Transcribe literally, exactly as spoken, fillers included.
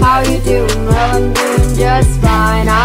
how you doing? Well, I'm doing just fine.